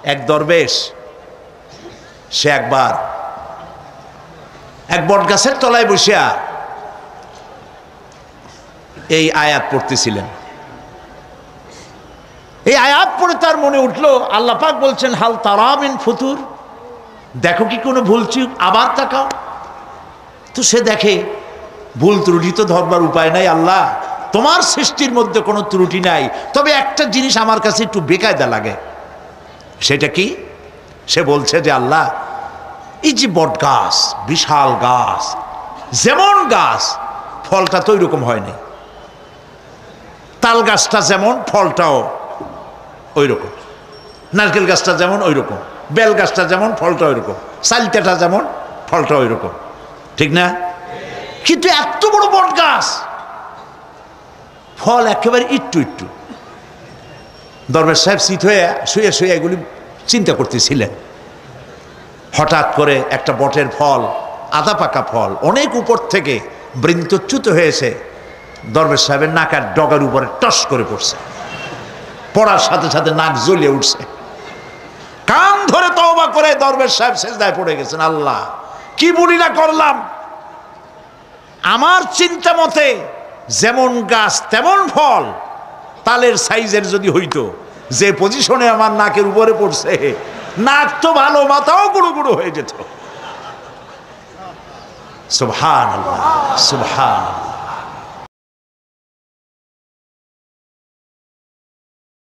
এক দরবেশ সে একবার এক বট গাছের তলায় বসিয়া এই আয়াত পড়তেছিলেন। এই আয়াত পড়ে তার মনে উঠলো আল্লাহ পাক বলছেন হাল তারা মিন ফুতুর, দেখো কি কোনো ভুল চুক, আবার তাকাও। তো সে দেখে ভুল ত্রুটি তো ধরবার উপায় নাই, আল্লাহ তোমার সৃষ্টির মধ্যে কোনো ত্রুটি নাই, তবে একটা জিনিস আমার কাছে একটু বেকায়দা লাগে। সেটা কি? সে বলছে যে আল্লাহ এই যে বট গাছ, বিশাল গাছ, যেমন গাছ ফলটা তো ওইরকম হয়নি, তাল গাছটা যেমন ফলটাও ওই রকম, নারকেল গাছটা যেমন ওই রকম, বেল গাছটা যেমন ফলটা ওই রকম, চালতাটা যেমন ফলটা ওই রকম, ঠিক না? কিন্তু এত বড় বট গাছ, ফল একেবারে একটু একটু। দরবেশ সাহেব চিত হয়ে শুয়ে শুয়ে এগুলি চিন্তা করতেছিলেন। হঠাৎ করে একটা বটের ফল, আধা পাকা ফল, অনেক উপর থেকে বৃন্তচ্যুত হয়েছে দরবেশ সাহেবের নাকার ডগার উপরে টস করে পড়ছে। পড়ার সাথে সাথে নাক জ্বলিয়ে উঠছে। কান ধরে তওবা করে দরবেশ সাহেব সেজদায় পড়ে গেছেন, আল্লাহ কি বুড়িটা করলাম, আমার চিন্তা মতে যেমন গাছ তেমন ফল, তালের সাইজের যদি হইতো, যে পজিশনে আমার নাকের উপরে পড়ছে, নাক তো ভালো, মাথাও গুঁড়ো গুঁড়ো হয়ে যেত। সুবহানাল্লাহ, সুবহানাল্লাহ।